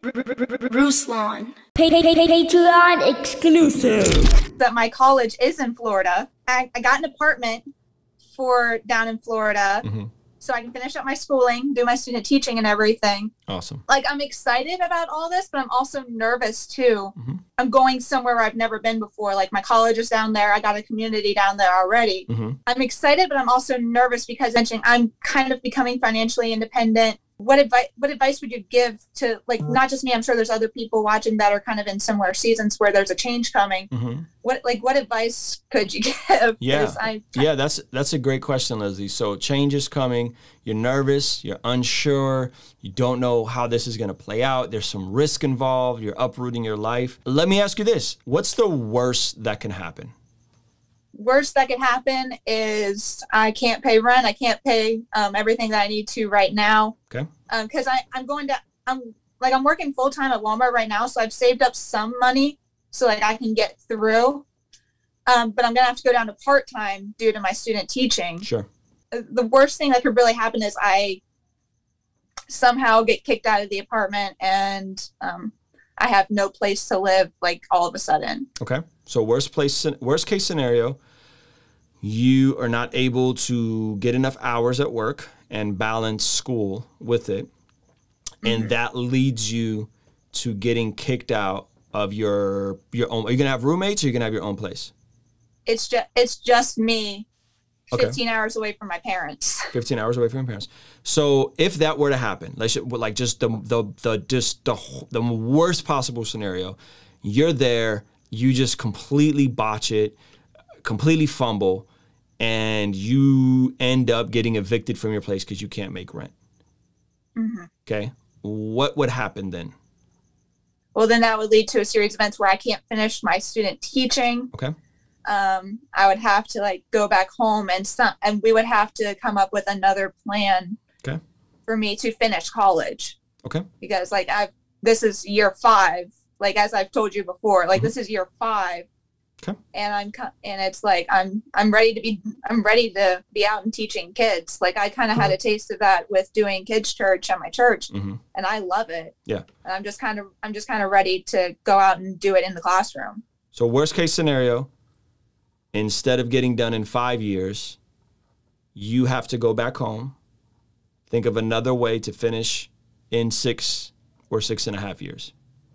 Ruslan. Patreon exclusive. That my college is in Florida. I got an apartment down in Florida, so I can finish up my schooling, do my student teaching and everything. Awesome. Like, I'm excited about all this, but I'm also nervous too. I'm going somewhere where I've never been before. Like, my college is down there. I got a community down there already. I'm excited, but I'm also nervous because I'm kind of becoming financially independent. What advice would you give to, like, not just me, I'm sure there's other people watching that are kind of in similar seasons where there's a change coming. What advice could you give? Yeah, that's a great question, Lizzie. So change is coming. You're nervous. You're unsure. You don't know how this is going to play out. There's some risk involved. You're uprooting your life. Let me ask you this. What's the worst that can happen? Worst that could happen is I can't pay rent. I can't pay everything that I need to right now. Okay. Because I'm working full time at Walmart right now, so I've saved up some money so like I can get through. But I'm gonna have to go down to part time due to my student teaching. Sure. The worst thing that could really happen is I somehow get kicked out of the apartment and I have no place to live, like, all of a sudden. Okay. So worst case scenario, you are not able to get enough hours at work and balance school with it. And that leads you to getting kicked out of your own. Are you going to have roommates or are you going to have your own place? It's just me. 15 hours away from my parents. 15 hours away from your parents. So if that were to happen, like just the worst possible scenario, you're there, you just completely botch it, completely fumble, and you end up getting evicted from your place because you can't make rent. Okay. What would happen then? Well, then that would lead to a series of events where I can't finish my student teaching. Okay. I would have to, like, go back home and we would have to come up with another plan for me to finish college. Okay. Because, like, this is year 5, like, as I've told you before, like, this is year 5. Okay. And it's like, I'm ready to be out and teaching kids. Like, I kind of had a taste of that with doing kids church at my church, and I love it. Yeah. And I'm just kind of ready to go out and do it in the classroom. So worst case scenario, instead of getting done in 5 years, you have to go back home, think of another way to finish in 6 or 6.5 years.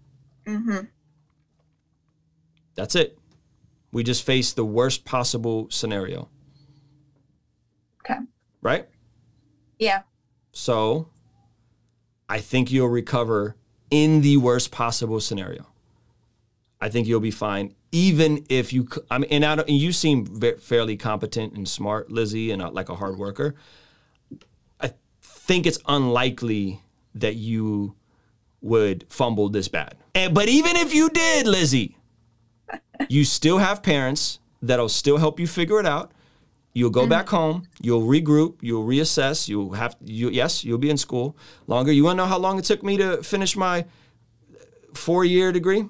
That's it. We just faced the worst possible scenario. Okay. Right? Yeah. So I think you'll recover in the worst possible scenario. I think you'll be fine, even if you, and you seem fairly competent and smart, Lizzie, and like a hard worker. I think it's unlikely that you would fumble this bad. But even if you did, Lizzie, you still have parents that'll still help you figure it out. You'll go back home, you'll regroup, you'll reassess, you'll be in school longer. You want to know how long it took me to finish my 4-year degree?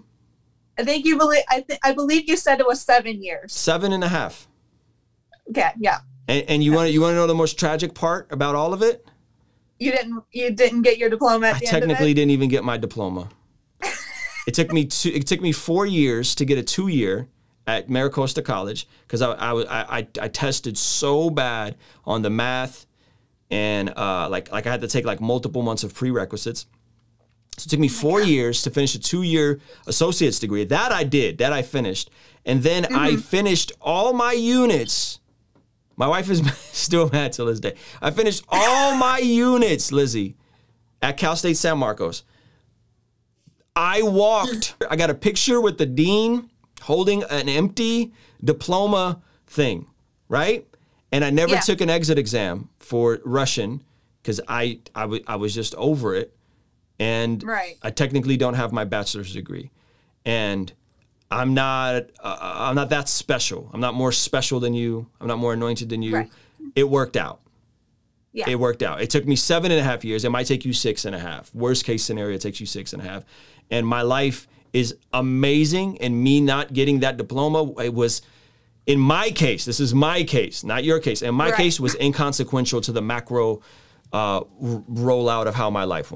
I believe you said it was 7 years. 7.5. Okay, yeah. And you want to know the most tragic part about all of it? You didn't get your diploma at the end of it? I technically didn't even get my diploma. It took me 4 years to get a 2-year at Maricosta College because I tested so bad on the math and like I had to take like multiple months of prerequisites. So it took me 4 years to finish a 2-year associate's degree. That I did. That I finished. And then I finished all my units. My wife is still mad till this day. I finished all my units, Lizzie, at Cal State San Marcos. I walked. I got a picture with the dean holding an empty diploma thing, right? And I never took an exit exam for Russian because I was just over it. And I technically don't have my bachelor's degree. And I'm not that special. I'm not more special than you. I'm not more anointed than you. Right. It worked out. Yeah. It worked out. It took me 7.5 years. It might take you 6.5. Worst case scenario, it takes you 6.5. And my life is amazing. And me not getting that diploma, it was, in my case, this is my case, not your case. In my case, was inconsequential to the macro rollout of how my life went.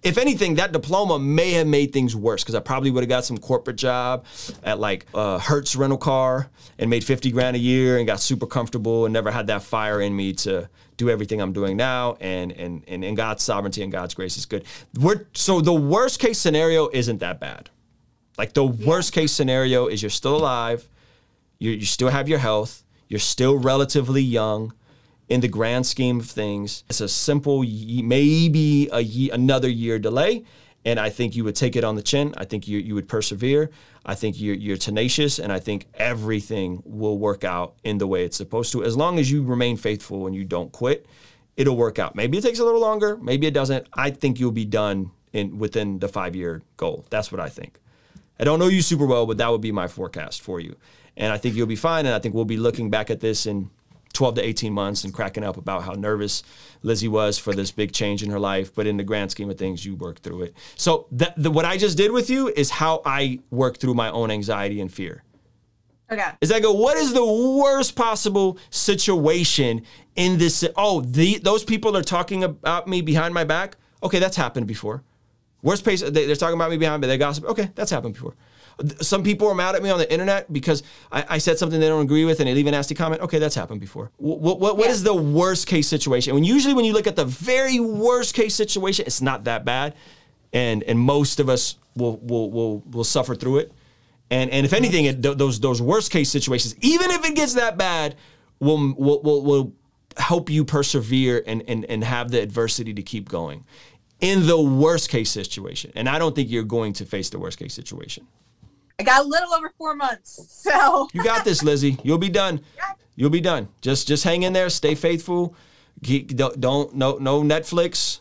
If anything, that diploma may have made things worse because I probably would have got some corporate job at like Hertz rental car and made 50 grand a year and got super comfortable and never had that fire in me to do everything I'm doing now. And God's sovereignty and God's grace is good. So the worst case scenario isn't that bad. Like the worst case scenario is you're still alive, you still have your health, you're still relatively young. In the grand scheme of things, it's a simple, maybe another year delay, and I think you would take it on the chin. I think you would persevere. I think you're tenacious, and I think everything will work out in the way it's supposed to. As long as you remain faithful and you don't quit, it'll work out. Maybe it takes a little longer, maybe it doesn't. I think you'll be done within the 5-year goal. That's what I think. I don't know you super well, but that would be my forecast for you. And I think you'll be fine, and I think we'll be looking back at this in 12 to 18 months and cracking up about how nervous Lizzie was for this big change in her life. But in the grand scheme of things, you worked through it. So what I just did with you is how I work through my own anxiety and fear. Okay. Is I go, what is the worst possible situation in this? Oh, those people are talking about me behind my back. Okay, that's happened before. Worst case, they're talking about me behind me. They gossip. Okay, that's happened before. Some people are mad at me on the internet because I said something they don't agree with and they leave a nasty comment. Okay, that's happened before. What is the worst case situation? Usually when you look at the very worst case situation, it's not that bad, and most of us will suffer through it. And if anything, those worst case situations, even if it gets that bad, will help you persevere and have the adversity to keep going. In the worst case situation, and I don't think you're going to face the worst case situation. I got a little over 4 months, so. You got this, Lizzie. You'll be done. You'll be done. Just hang in there. Stay faithful. No Netflix.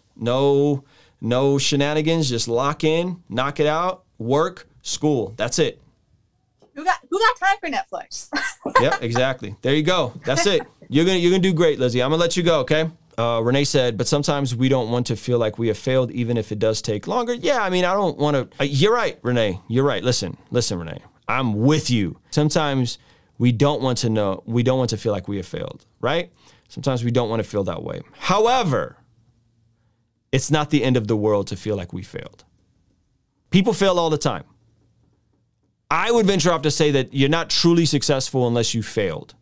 No shenanigans. Just lock in. Knock it out. Work. School. That's it. Who got time for Netflix? Yep, exactly. There you go. That's it. You're gonna do great, Lizzie. I'm gonna let you go. Okay. Renee said, but sometimes we don't want to feel like we have failed, even if it does take longer. Yeah, I mean, I don't want to. You're right, Renee. You're right. Listen, Renee. I'm with you. Sometimes we don't want to feel like we have failed, right? Sometimes we don't want to feel that way. However, it's not the end of the world to feel like we failed. People fail all the time. I would venture off to say that you're not truly successful unless you failed.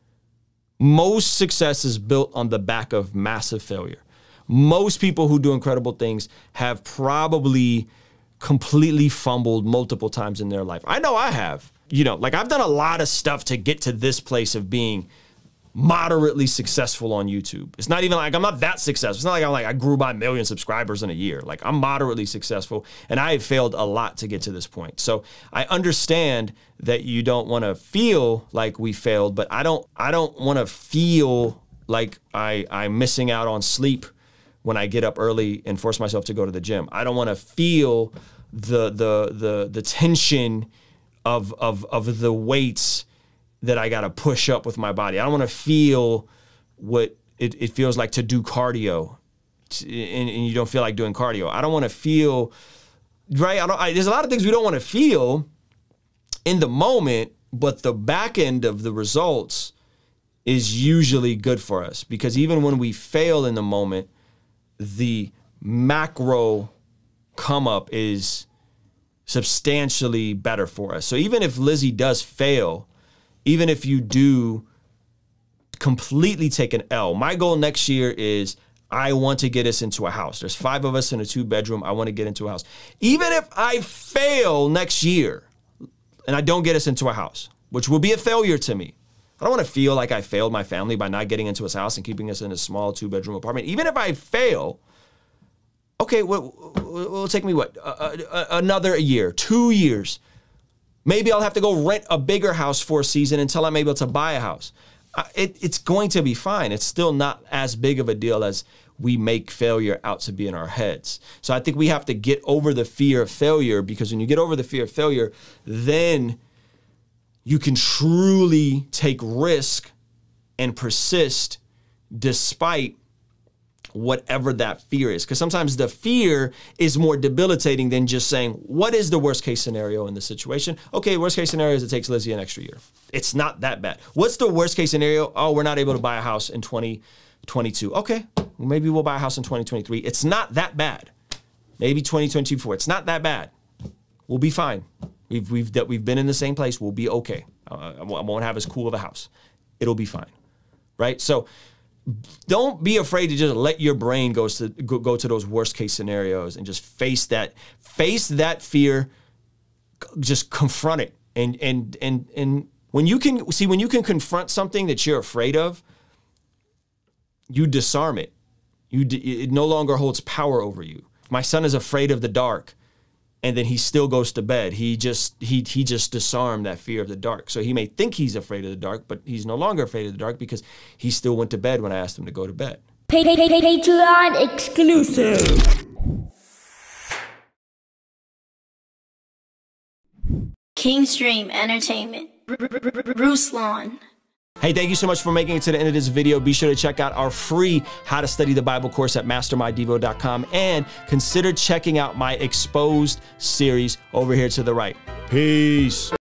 Most success is built on the back of massive failure. Most people who do incredible things have probably completely fumbled multiple times in their life. I know I have. Like I've done a lot of stuff to get to this place of being moderately successful on YouTube. It's not even like I'm not that successful. It's not like I grew by 1 million subscribers in a year. Like I'm moderately successful, and I have failed a lot to get to this point. So I understand that you don't want to feel like we failed, but I don't want to feel like I'm missing out on sleep when I get up early and force myself to go to the gym. I don't want to feel the tension of the weights that I got to push up with my body. I don't want to feel what it feels like to do cardio and you don't feel like doing cardio. I don't want to feel, right? There's a lot of things we don't want to feel in the moment, but the back end of the results is usually good for us because even when we fail in the moment, the macro come up is substantially better for us. So even if Lizzie does fail, even if you do completely take an L, my goal next year is I want to get us into a house. There's 5 of us in a 2-bedroom. I want to get into a house. Even if I fail next year and I don't get us into a house, which will be a failure to me, I don't want to feel like I failed my family by not getting into his house and keeping us in a small 2-bedroom apartment. Even if I fail, okay, it'll take me another year, 2 years. Maybe I'll have to go rent a bigger house for a season until I'm able to buy a house. It's going to be fine. It's still not as big of a deal as we make failure out to be in our heads. So I think we have to get over the fear of failure, because when you get over the fear of failure, then you can truly take risk and persist despite whatever that fear is. Because sometimes the fear is more debilitating than just saying, what is the worst case scenario in this situation? Okay, worst case scenario is it takes Lizzie an extra year. It's not that bad. What's the worst case scenario? Oh, we're not able to buy a house in 2022. Okay, maybe we'll buy a house in 2023. It's not that bad. maybe 2024. It's not that bad. We'll be fine. We've been in the same place. We'll be okay. I won't have as cool of a house. It'll be fine, right? So don't be afraid to just let your brain go to those worst case scenarios and just face that fear. Just confront it, and when you can confront something that you're afraid of, you disarm it. It no longer holds power over you. My son is afraid of the dark, and then he still goes to bed. He just disarmed that fear of the dark. So he may think he's afraid of the dark, but he's no longer afraid of the dark because he still went to bed when I asked him to go to bed. Patreon exclusive. King's Dream Entertainment. Ruslan. Hey, thank you so much for making it to the end of this video. Be sure to check out our free How to Study the Bible course at mastermydevo.com and consider checking out my Exposed series over here to the right. Peace.